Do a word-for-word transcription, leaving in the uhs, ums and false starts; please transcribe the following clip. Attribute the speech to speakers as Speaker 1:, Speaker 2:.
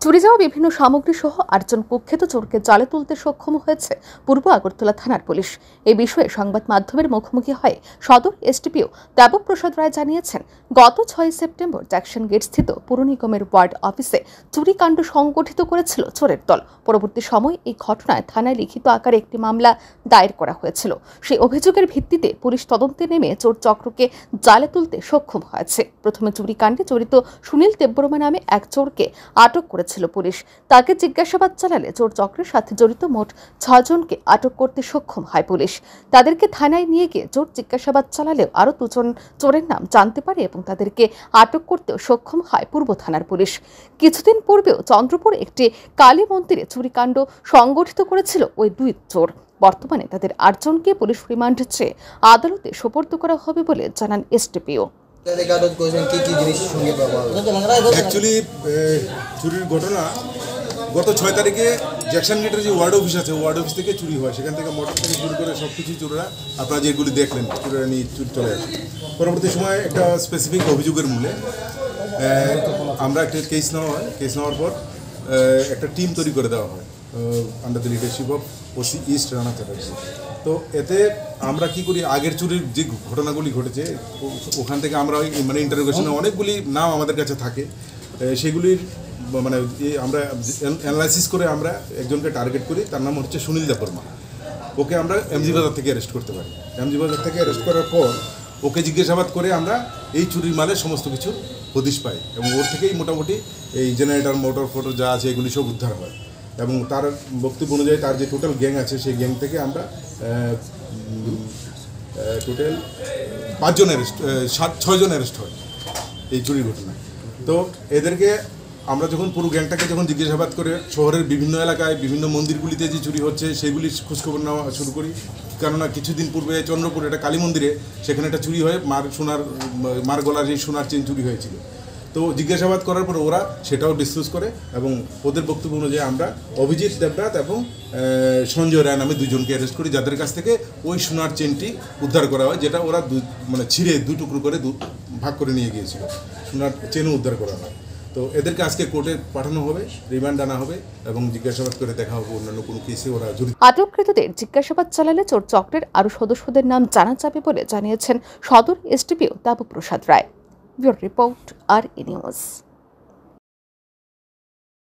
Speaker 1: চুরি যাওয়া বিভিন্ন সামগ্রী সহ আটজন কুখ্যাত চোরকে জালে তুলতে সক্ষম হয়েছে পূর্ব আগরতলা থানার পুলিশ। এই বিষয়ে সংবাদ মাধ্যমের মুখোমুখি হয়ে সদর এসডিপিও দেবক প্রসাদ রায় জানিয়েছেন, গত ছয় সেপ্টেম্বর জ্যাকসন গেট স্থিত পুর নিগমের ওয়ার্ড অফিসে চুরিকাণ্ড সংগঠিত করেছিল চোরের দল। পরবর্তী সময় এই ঘটনায় থানায় লিখিত আকারে একটি মামলা দায়ের করা হয়েছিল। সেই অভিযোগের ভিত্তিতে পুলিশ তদন্তে নেমে চোর চক্রকে জালে তুলতে সক্ষম হয়েছে। প্রথমে চুরিকাণ্ডে জড়িত সুনীল দেববর্মা নামে এক চোরকে আটক করেছিল পুলিশ। তাকে জিজ্ঞাসাবাদ চালালে চোর চক্রের সাথে জড়িত মোট ছজনকে আটক করতে সক্ষম হয় পুলিশ। তাদেরকে থানায় নিয়ে গিয়ে চোর জিজ্ঞাসাবাদ চালালেও আরও দুজন চোরের নাম জানতে পারে এবং তাদেরকে আটক করতেও সক্ষম হয় পূর্ব থানার পুলিশ। কিছুদিন পূর্বেও চন্দ্রপুর একটি কালী মন্দিরে চুরিকাণ্ড সংগঠিত করেছিল ওই দুই চোর। বর্তমানে তাদের আটজনকে পুলিশ রিমান্ডে চেয়ে আদালতে সোপর্দ করা হবে বলে জানান এসডিপিও।
Speaker 2: অ্যাকচুয়ালি চুরির ঘটনা গত ছয় তারিখে জ্যাকসন গেটের যে ওয়ার্ড অফিস আছে ওয়ার্ড অফিস থেকে চুরি হয়। সেখান থেকে মোটর থেকে শুরু করে সব কিছু চোররা আপনারা যেগুলি দেখলেন চোরেরা নিয়ে চুরি চলে আসে। পরবর্তী সময় একটা স্পেসিফিক অভিযোগের মূলে আমরা একটা কেস নেওয়া হয়। কেস নেওয়ার পর একটা টিম তৈরি করে দেওয়া হয় under the leadership of OC East Rana Chatterjee. তো এতে আমরা কি করি, আগের চুরির যে ঘটনাগুলি ঘটেছে ওখান থেকে আমরা মানে ইন্টারোগেশনে অনেকগুলি নাম আমাদের কাছে থাকে, সেগুলির মানে আমরা অ্যানালাইসিস করে আমরা একজনকে টার্গেট করি। তার নাম হচ্ছে সুনীল দেববর্মা। ওকে আমরা এমজি বাজার থেকে অ্যারেস্ট করতে পারি। এমজি বাজার থেকে অ্যারেস্ট করার পর ওকে জিজ্ঞাসাবাদ করে আমরা এই চুরির মালের সমস্ত কিছু হদিশ পাই এবং ওর থেকেই মোটামুটি এই জেনারেটর মোটর ফোটর যা আছে এগুলি সব উদ্ধার হয় এবং তার বক্তব্য অনুযায়ী তার যে টোটাল গ্যাং আছে সেই গ্যাং থেকে আমরা টোটাল পাঁচজন অ্যারেস্ট সাত ছয়জন অ্যারেস্ট হয় এই চুরির ঘটনায়। তো এদেরকে আমরা যখন পুরো গ্যাংটাকে যখন জিজ্ঞাসাবাদ করে শহরের বিভিন্ন এলাকায় বিভিন্ন মন্দিরগুলিতে যে চুরি হচ্ছে সেইগুলির খোঁজখবর নেওয়া শুরু করি। কেননা কিছুদিন পূর্বে চন্দ্রপুর একটা কালী মন্দিরে সেখানে একটা চুরি হয়ে মার সোনার মার গলার এই সোনার চেন চুরি হয়েছিল। তো জিজ্ঞাসাবাদ করার পর ওরা সেটাও ডিসকাস করে এবং ওদের বক্তব্য অনুযায়ী আমরা অভিজিৎ দেবনাথ এবং সঞ্জয় রায় নামে দুজনকে অ্যারেস্ট করি, যাদের কাছ থেকে ওই সোনার চেনটি উদ্ধার করা হয়, যেটা ওরা দু মানে ছিঁড়ে দুই টুকরো করে দু ভাগ করে নিয়ে গিয়েছিল। সোনার চেনও উদ্ধার করা হয়। তো এদেরকে আজকে কোর্টে পাঠানো হবে, রিমান্ড আনা হবে এবং জিজ্ঞাসাবাদ করে দেখা হবে অন্যান্য কোনো কেসে ওরা জড়িত।
Speaker 1: আটককৃতদের জিজ্ঞাসাবাদ চালালে চোর চক্রের আরও সদস্যদের নাম জানা যাবে বলে জানিয়েছেন সদর SDPO Debak Prasad Roy. Your report, R E News.